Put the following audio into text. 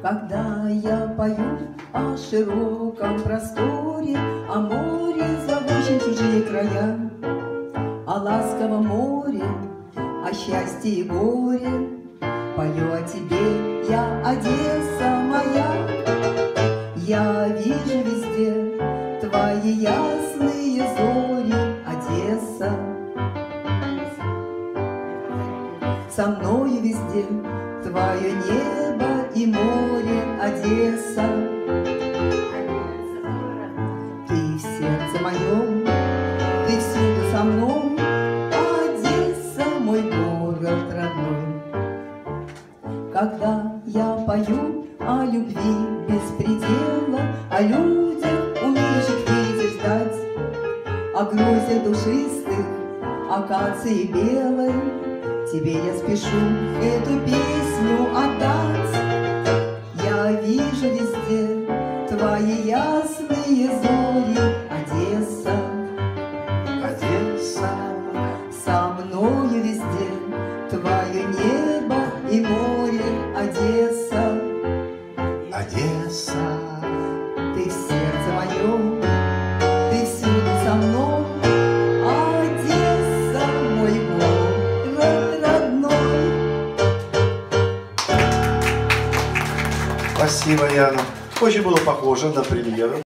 Когда я пою о широком просторе, о море, зовущем чужие края, о ласковом море, о счастье и горе, пою о тебе я, Одесса моя. Я вижу везде твои ясные зори, Одесса. Со мною везде твое небо и море, Одесса. Ты в сердце моем, ты всюду со мной, Одесса, мой город родной. Когда я пою о любви без предела, о людях, умеющих видеть и ждать, о грозе душистых, акации белой, тебе я спешу эту песню отдать. Я вижу везде твои ясные зори, Одесса. Одесса. Со мною везде твое небо и море, Одесса. Одесса. Ты в сердце моем, ты всюду со мной, Одесса, мой город родной. Спасибо, Яна. Очень было похоже на премьеру.